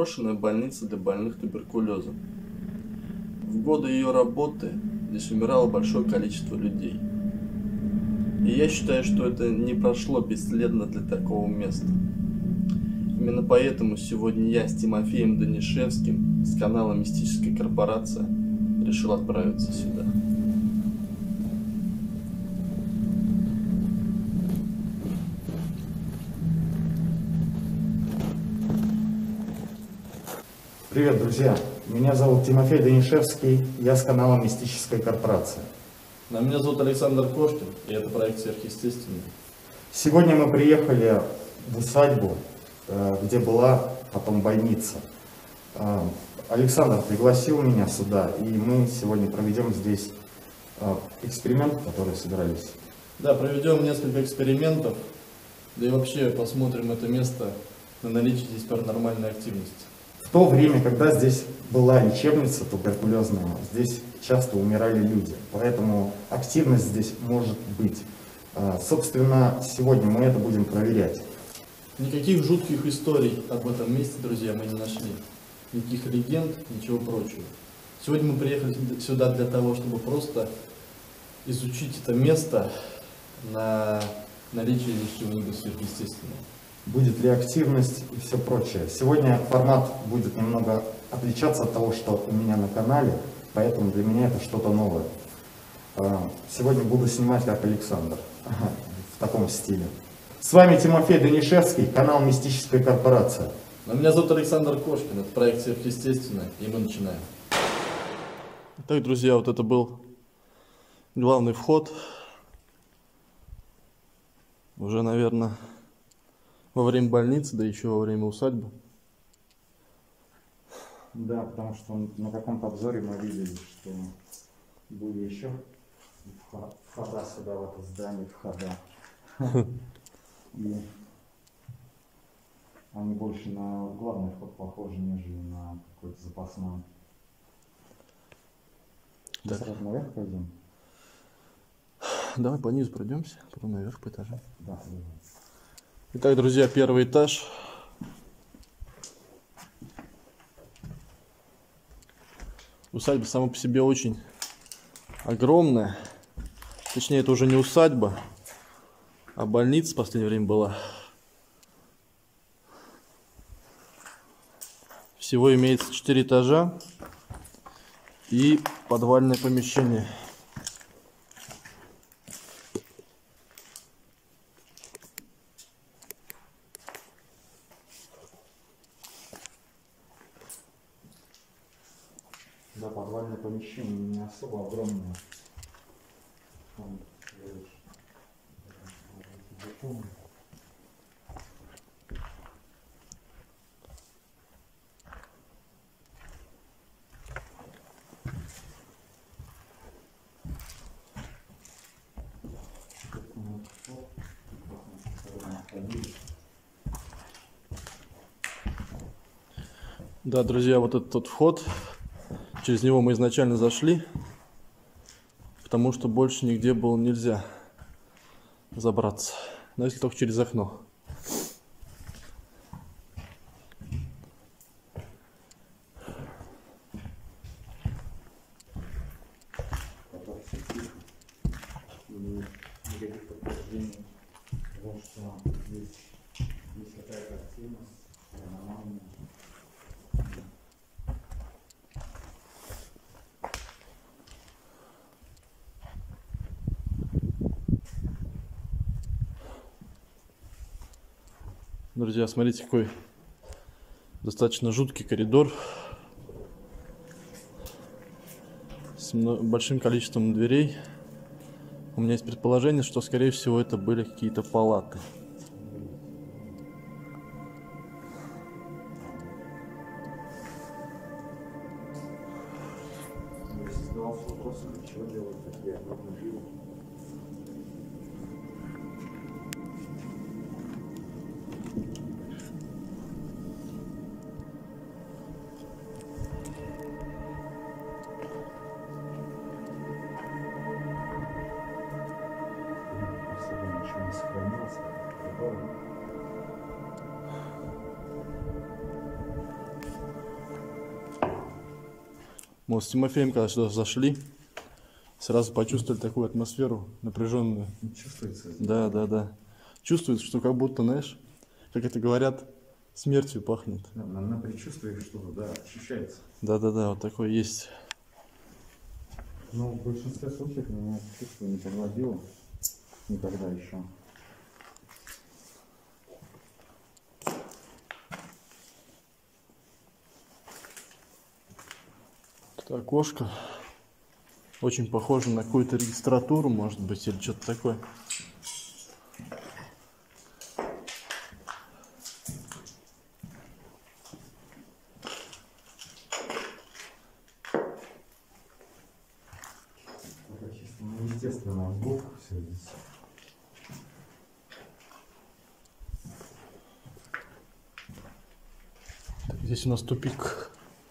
заброшенная больница для больных туберкулезом. В годы ее работы здесь умирало большое количество людей. И я считаю, что это не прошло бесследно для такого места. Именно поэтому сегодня я с Тимофеем Данишевским с канала «Мистическая корпорация» решил отправиться сюда. Привет, друзья! Меня зовут Тимофей Данишевский, я с канала «Мистическая корпорация». А меня зовут Александр Кошкин, и это проект «Сверхъестественное». Сегодня мы приехали в усадьбу, где была потом больница. Александр пригласил меня сюда, и мы сегодня проведем здесь эксперимент, который собирались. Да, проведем несколько экспериментов, да и вообще посмотрим это место на наличие здесь паранормальной активности. В то время, когда здесь была лечебница туберкулезная, здесь часто умирали люди, поэтому активность здесь может быть. Собственно, сегодня мы это будем проверять. Никаких жутких историй об этом месте, друзья, мы не нашли. Никаких легенд, ничего прочего. Сегодня мы приехали сюда для того, чтобы просто изучить это место на наличие здесь чего-нибудь сверхъестественного. Будет ли активность и все прочее. Сегодня формат будет немного отличаться от того, что у меня на канале, поэтому для меня это что-то новое. Сегодня буду снимать как Александр, в таком стиле. С вами Тимофей Данишевский, канал «Мистическая корпорация». А меня зовут Александр Кошкин, это проект «Сверхъестественное», и мы начинаем. Итак, друзья, вот это был главный вход. Уже, наверное, во время больницы, да еще во время усадьбы. Да, потому что на каком-то обзоре мы видели, что были еще входа сюда, в это здание, входа. И они больше на главный вход похожи, нежели на какой-то запасной. Так. Сразу наверх пойдем? Давай по низу пройдемся, потом наверх по этажам. Да, давай. Итак, друзья, первый этаж. Усадьба сама по себе очень огромная. Точнее, это уже не усадьба, а больница в последнее время была. Всего имеется 4 этажа и подвальное помещение. Да, подвальное помещение не особо огромное. Да, друзья, вот этот тот вход, через него мы изначально зашли, потому что больше нигде было нельзя забраться, но если только через окно. Никаких подтверждений того, что здесь есть какая-то активность, нормальная. Друзья, смотрите, какой достаточно жуткий коридор с большим количеством дверей. У меня есть предположение, что, скорее всего, это были какие-то палаты. Я задавался вопросом, для чего делают такие огромные виллы. Особо ничего не сохранилось. Мы с Тимофеем, когда сюда зашли, сразу почувствовали такую атмосферу напряженную. Чувствуется? Да. Чувствуется, что как будто, знаешь, как это говорят, смертью пахнет. На предчувствии что-то, да, ощущается. Да, вот такое есть. Но в большинстве случаев меня это чувство не подводило никогда еще. Это окошко. Очень похоже на какую-то регистратуру, может быть, или что-то такое. Это чисто естественный звук, все здесь. Так, здесь у нас тупик.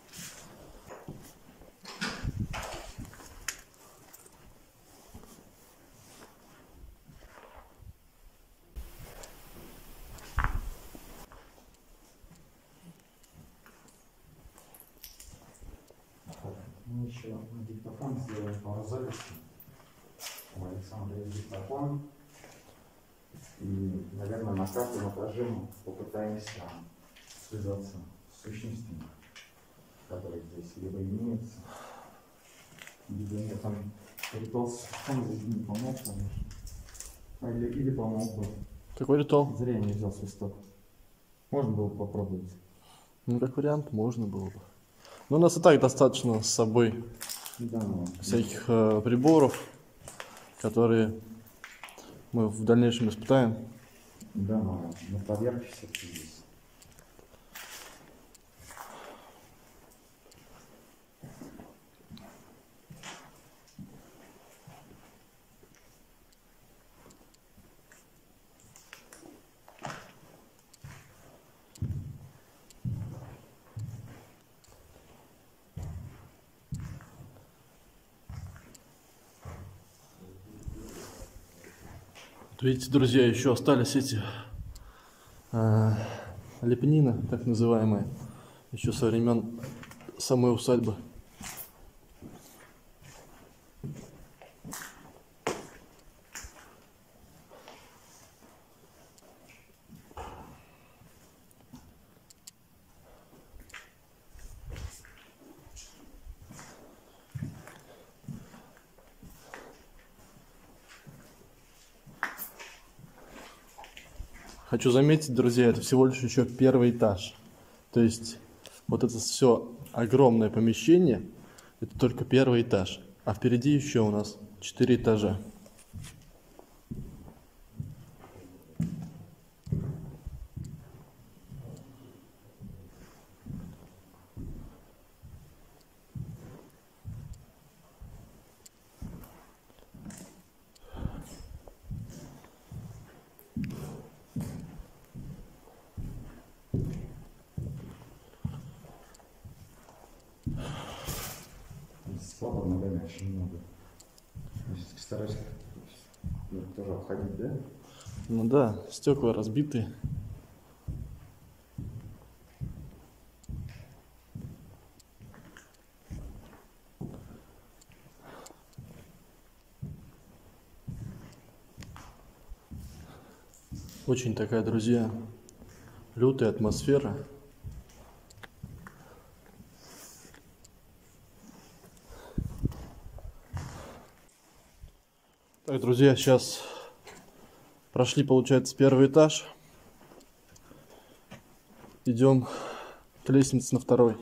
Мы еще на диктофон сделаем пару записей. У Александра есть диктофон. И, наверное, на каждом этаже мы попытаемся связаться с сущностями, которые здесь либо имеются, либо нет. Там ритуал сам здесь не помог, конечно. Или помог бы. Какой ритуал? Зря я не взял свисток. Можно было бы попробовать. Ну, как вариант, можно было бы. Но у нас и так достаточно с собой всяких приборов, которые мы в дальнейшем испытаем. Да, но на поверхности все-таки здесь. Видите, друзья, еще остались эти лепнины, так называемые, еще со времен самой усадьбы. Хочу заметить, друзья, это всего лишь еще первый этаж. То есть вот это все огромное помещение, это только первый этаж. А впереди еще у нас 4 этажа. Слабо ногами очень много. Значит, стараюсь тоже обходить, да? Ну да, стекла разбиты. Очень такая, друзья, лютая атмосфера. Так, друзья, сейчас прошли, получается, первый этаж. Идем к лестнице на второй.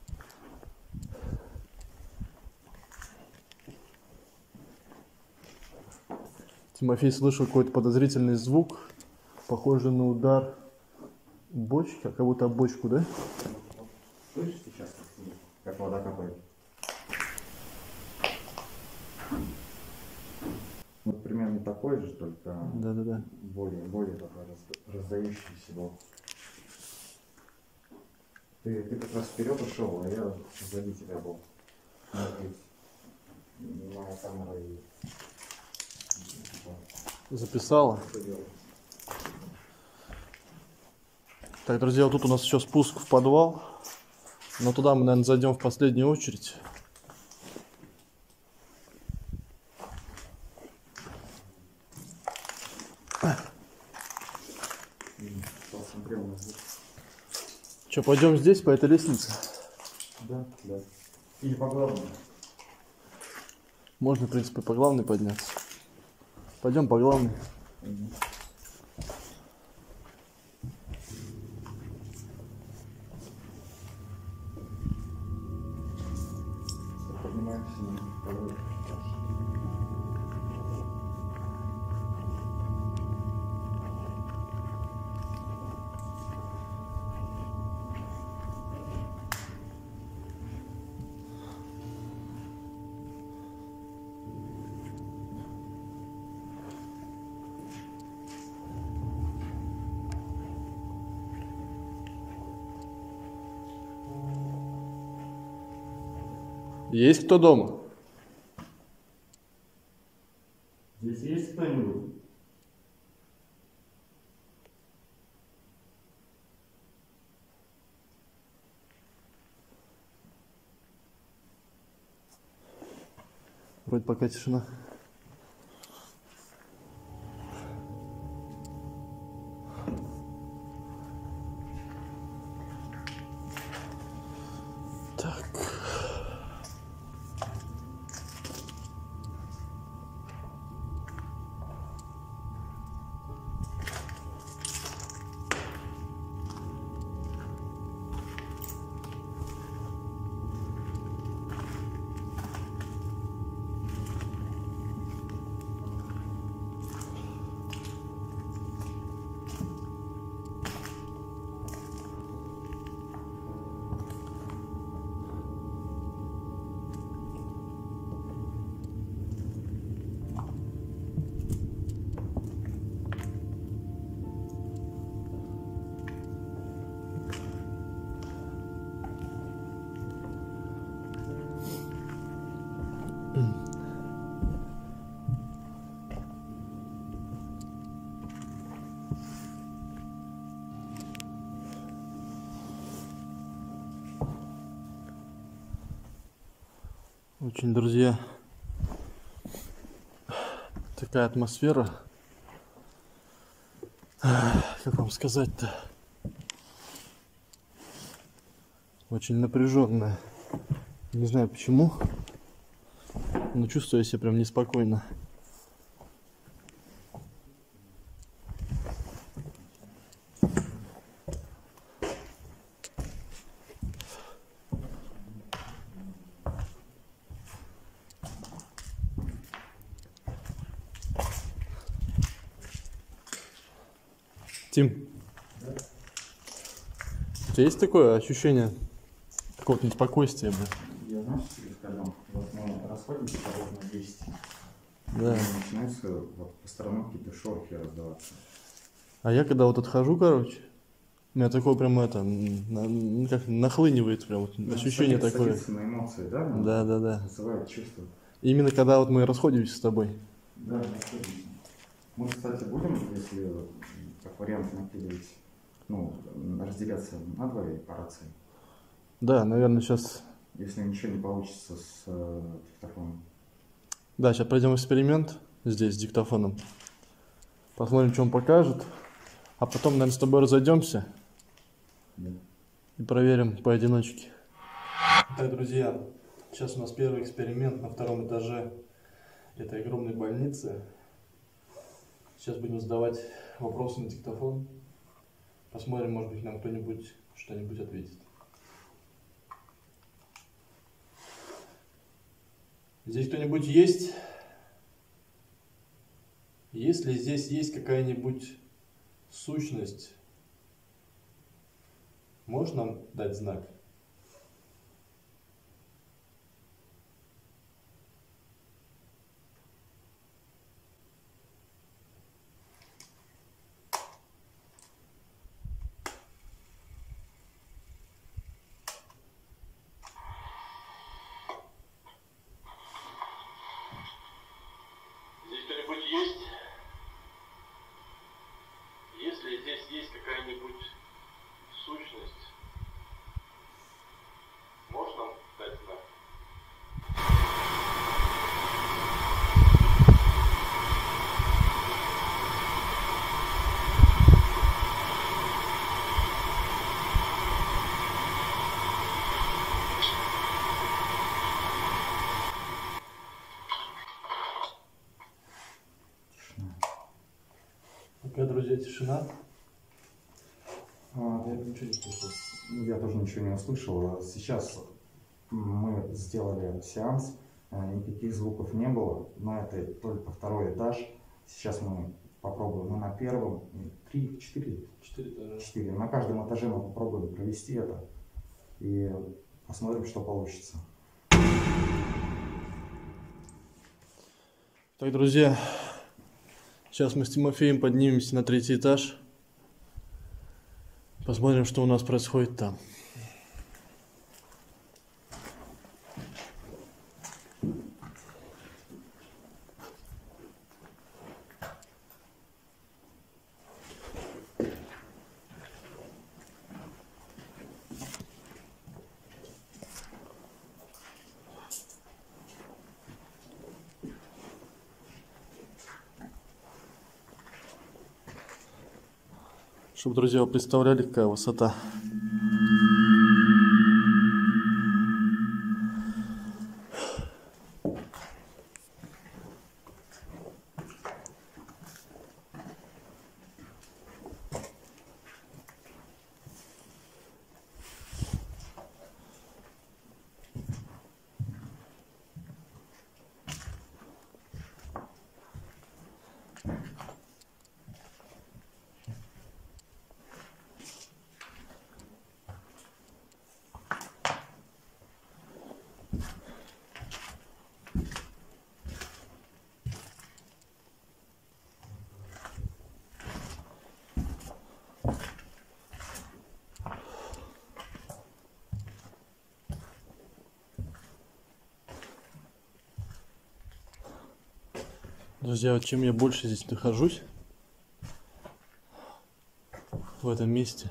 Тимофей слышал какой-то подозрительный звук, похожий на удар бочки, как будто об бочку, да? Слышишь сейчас, как вода капает? Вот примерно такой же, только Да. более такой раздающийся был. Ты как раз вперед ушел, а я сзади тебя был. Моя камера и... Записала. Так, друзья, вот тут у нас еще спуск в подвал. Но туда мы, наверное, зайдем в последнюю очередь. Посмотрел на здесь. Че, пойдем здесь, по этой лестнице? Да, да. Или по главному. Можно, в принципе, по главной подняться. Пойдем по главной. Поднимаемся на второй этаж. Есть кто дома? Здесь есть кто-нибудь? Вроде пока тишина. Так. Очень, друзья, такая атмосфера, как вам сказать-то, очень напряженная. Не знаю почему, но чувствую себя прям неспокойно. Тим, у тебя есть такое ощущение какого-то неспокойствия? Я, знаешь, тебе скажу, вот мы расходимся ровно 10. Да. И начинаются вот по сторонам какие-то шорохи раздаваться. А я когда вот отхожу, короче, у меня такое прям как нахлынивает прям вот ощущение такое. Садится на эмоции, да? Да, да, да. Вызывает чувство. Именно когда вот мы расходимся с тобой. Да, расходимся. Мы, кстати, будем, если как вариант накидывать, разделяться на двое по рации. Да, наверное, сейчас... Если ничего не получится с диктофоном. Да, сейчас пройдем эксперимент здесь с диктофоном. Посмотрим, что он покажет. А потом, наверное, с тобой разойдемся. Да. И проверим поодиночке. Так, друзья, сейчас у нас первый эксперимент на втором этаже этой огромной больницы. Сейчас будем задавать вопросы на диктофон. Посмотрим, может быть, нам кто-нибудь что-нибудь ответит. Здесь кто-нибудь есть? Если здесь есть какая-нибудь сущность, можешь нам дать знак? Здесь кто-нибудь есть? Если здесь есть какая-нибудь сущность, можешь нам дать знак? Друзья, тишина. Я тоже ничего не услышал. Сейчас мы сделали сеанс, никаких звуков не было, но это только второй этаж. Сейчас мы попробуем, мы на первом, 4 этажа. На каждом этаже мы попробуем провести это и посмотрим, что получится. Так, друзья, сейчас мы с Тимофеем поднимемся на 3-й этаж. Посмотрим, что у нас происходит там. Чтобы, друзья, вы представляли, какая высота. Друзья, вот чем я больше здесь нахожусь, в этом месте,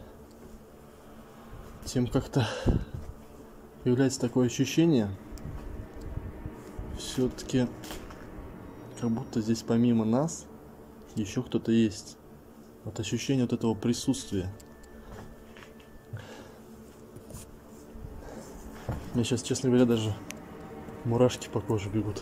тем как-то появляется такое ощущение, все-таки, как будто здесь помимо нас еще кто-то есть. Вот ощущение вот этого присутствия. Мне сейчас, честно говоря, даже мурашки по коже бегут.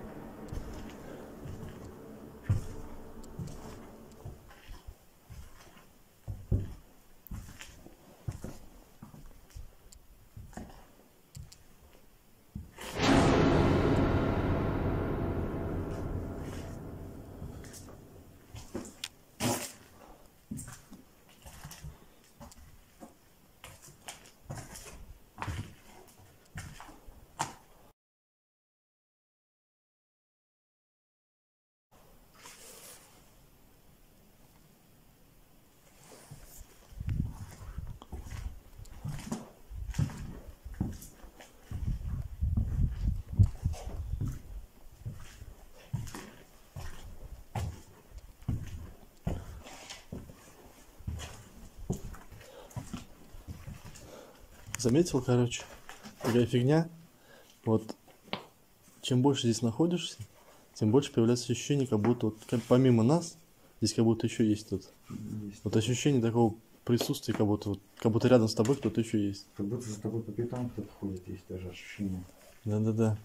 Заметил, короче, такая фигня. Вот чем больше здесь находишься, тем больше появляется ощущение, как будто вот, помимо нас, здесь как будто еще есть тут. Вот ощущение такого присутствия, как будто рядом с тобой кто-то еще есть. Как будто за тобой по пятам кто-то ходит, есть даже ощущение. Да-да-да.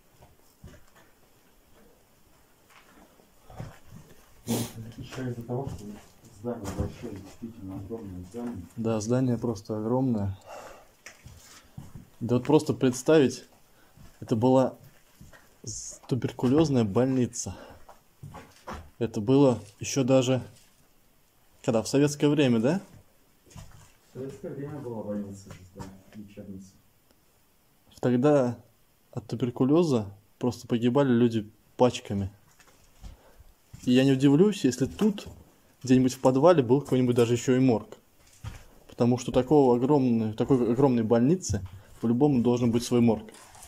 Еще из-за того, что здание большое, действительно огромное здание. Да, здание просто огромное. Да вот просто представить, это была туберкулезная больница. Это было еще даже, когда, в советское время, да? В советское время была больница здесь, да, лечебница. Тогда от туберкулеза просто погибали люди пачками. И я не удивлюсь, если тут, где-нибудь в подвале, был какой-нибудь даже еще и морг. Потому что такой огромной больницы по-любому должен быть свой морг.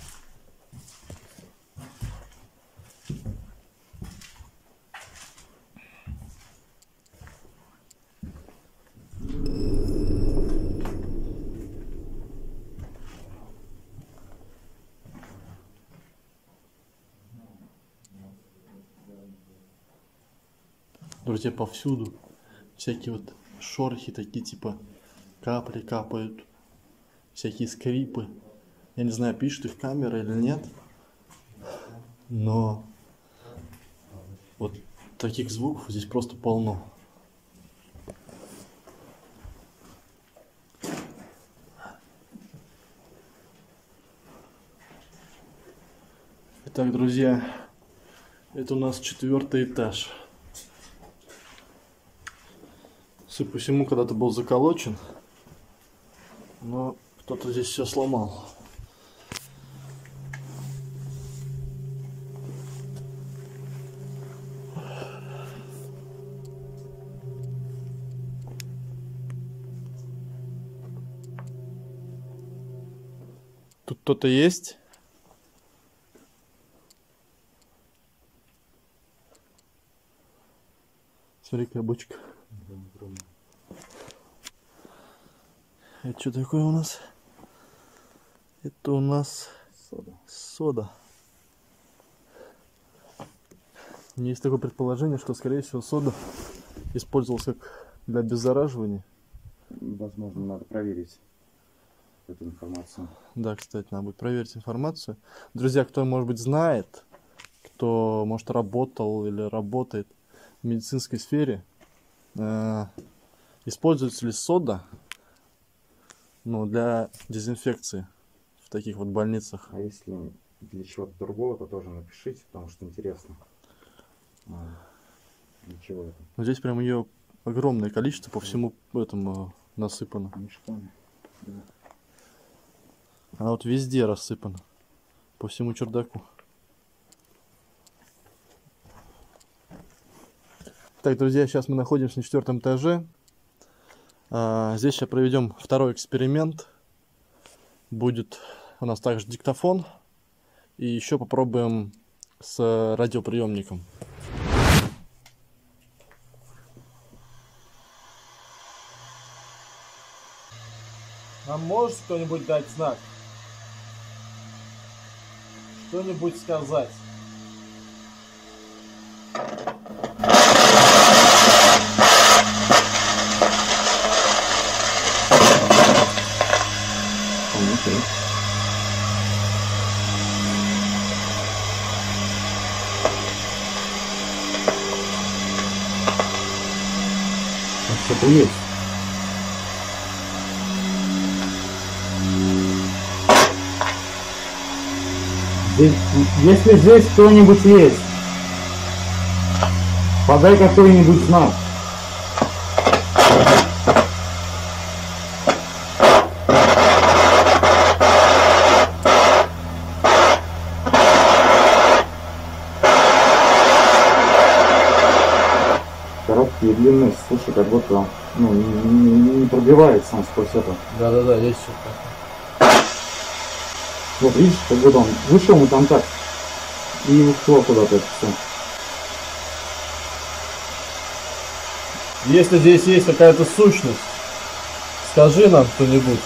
Друзья, повсюду всякие вот шорохи такие, типа капли капают, всякие скрипы. Я не знаю, пишет их камера или нет, но вот таких звуков здесь просто полно. Итак, друзья, это у нас 4-й этаж. Судя по всему, когда-то был заколочен, но кто-то здесь все сломал. Тут кто-то есть? Смотри, какая бочка. Это что такое у нас? Это у нас сода. У меня есть такое предположение, что, скорее всего, сода использовалась как для обеззараживания. Возможно, надо проверить эту информацию. Да, кстати, надо будет проверить информацию. Друзья, кто, может быть, знает, кто, может, работал или работает в медицинской сфере, используется ли сода, ну, для дезинфекции в таких вот больницах? А если для чего-то другого, то тоже напишите, потому что интересно. Ничего это. Но здесь прям ее огромное количество по всему этому насыпано. Мешками. Да. Она вот везде рассыпана. По всему чердаку. Так, друзья, сейчас мы находимся на 4-м этаже. Здесь сейчас проведем второй эксперимент. Будет у нас также диктофон. И еще попробуем с радиоприемником. А может кто-нибудь дать знак? Что-нибудь сказать? Что-то есть. Если здесь кто-нибудь есть, подай какой-нибудь знак. Короткие длинные, слушай, как будто не пробивается он сквозь это. Да-да-да, есть что-то. Вот видишь, как будто он вышел на контакт и ушло куда-то это все. Если здесь есть какая-то сущность, скажи нам кто-нибудь.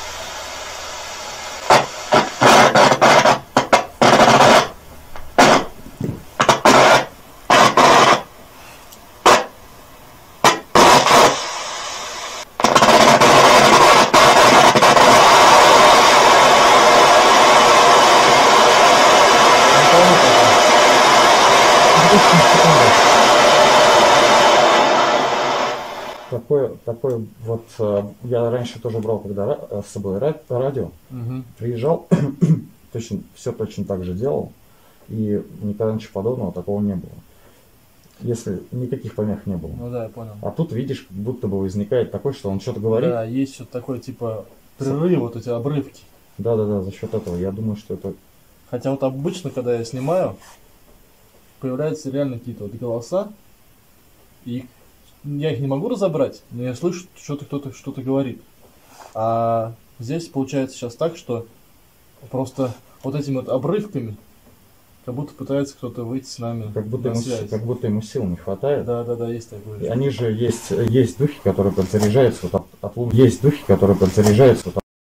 Такой вот, я раньше тоже брал, когда с собой радио, приезжал, все точно так же делал, и никогда ничего подобного такого не было. Если никаких помех не было. Ну да, я понял. А тут видишь, как будто бы возникает такое, что он что-то говорит. Да, есть что-то такое, типа прерывы, вот эти обрывки. Да, за счет этого. Я думаю, что это... Хотя вот обычно, когда я снимаю, появляются реально какие-то вот голоса, и я их не могу разобрать, но я слышу, что-то кто-то что-то говорит. А здесь получается сейчас так, что просто вот этими вот обрывками, как будто пытается кто-то выйти с нами на связь. Как будто ему сил не хватает. Да, есть такое. И они же есть духи, которые подзаряжаются вот от Луны. Есть духи, которые подзаряжаются вот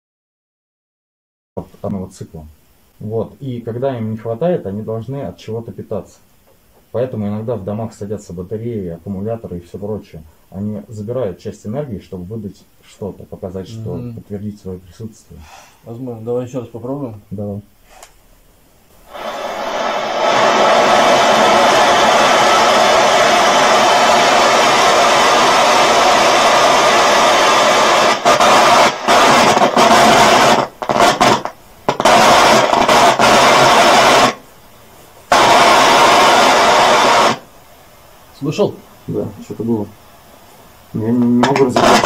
от одного цикла. Вот. И когда им не хватает, они должны от чего-то питаться. Поэтому иногда в домах садятся батареи, аккумуляторы и все прочее. Они забирают часть энергии, чтобы выдать что-то, показать, что подтвердить свое присутствие. Возможно. Давай еще раз попробуем. Давай. Да, что-то было. Я не могу разобраться.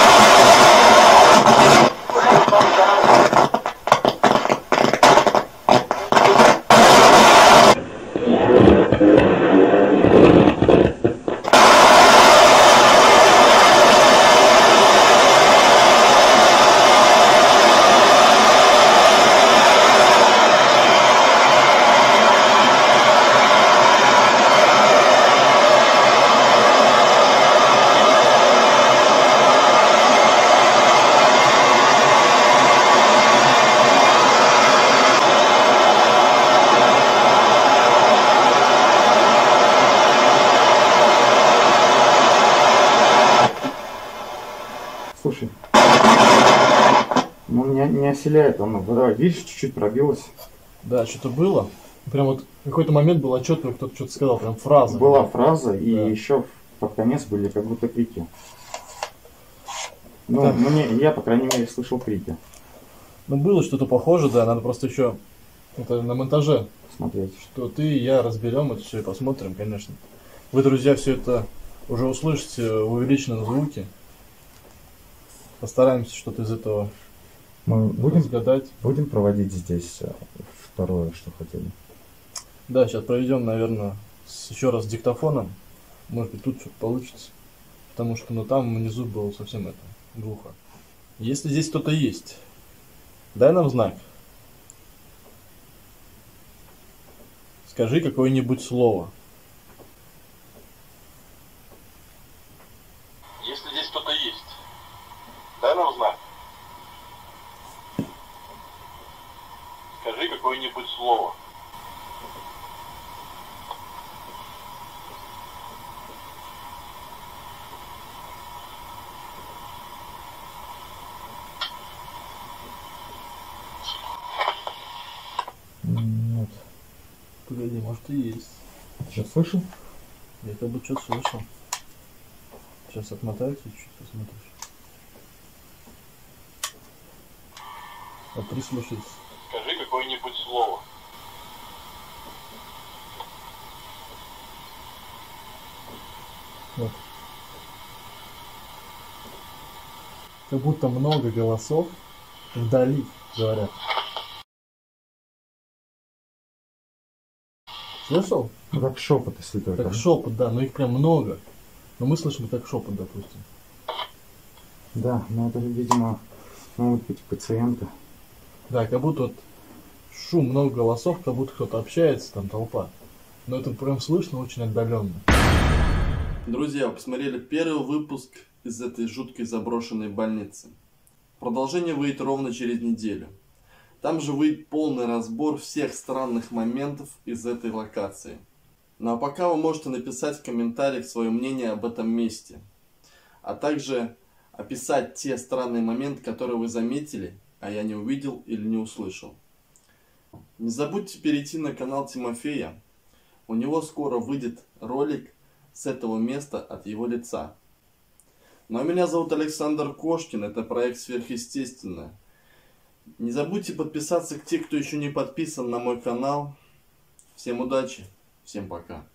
Слушай, ну меня не оселяет он. Вода, видишь, чуть-чуть пробилась. Да, что-то было. Прям вот в какой-то момент было отчетливо, кто-то что-то сказал, прям фраза. Была фраза, и да. еще под конец были как будто крики. Ну, да. Я, по крайней мере, слышал крики. Ну, было что-то похоже, да, надо просто еще это на монтаже смотреть. Что ты и я разберем это все и посмотрим, конечно. Вы, друзья, все это уже услышите в увеличенном звуке. Постараемся что-то из этого Мы разгадать. Будем проводить здесь второе, что хотели. Да, сейчас проведем, наверное, еще раз с диктофоном. Может быть, тут что-то получится. Потому что, ну, там внизу было совсем это, глухо. Если здесь кто-то есть, дай нам знак. Скажи какое-нибудь слово. Если здесь кто-то есть, дай нам знак. Скажи какое-нибудь слово. Нет. Погоди, может и есть. Ты что-то слышал? Я как бы что-то слышал. Сейчас отмотаю чуть-чуть, посмотришь. Вот прислушайся. Скажи какое-нибудь слово. Вот. Как будто много голосов вдали говорят. Слышал? Ну, как шепот, если только. Как шепот, да, но их прям много. Но мы слышим как шепот, допустим. Да, но это, видимо, могут быть пациенты. Да, как будто вот шум, много голосов, как будто кто-то общается, там толпа. Но это прям слышно очень отдаленно. Друзья, вы посмотрели первый выпуск из этой жуткой заброшенной больницы. Продолжение выйдет ровно через неделю. Там же выйдет полный разбор всех странных моментов из этой локации. Ну а пока вы можете написать в комментариях свое мнение об этом месте. А также описать те странные моменты, которые вы заметили, а я не увидел или не услышал. Не забудьте перейти на канал Тимофея. У него скоро выйдет ролик с этого места от его лица. Ну а меня зовут Александр Кошкин, это проект Сверхъестественное. Не забудьте подписаться к те, кто еще не подписан на мой канал. Всем удачи, всем пока.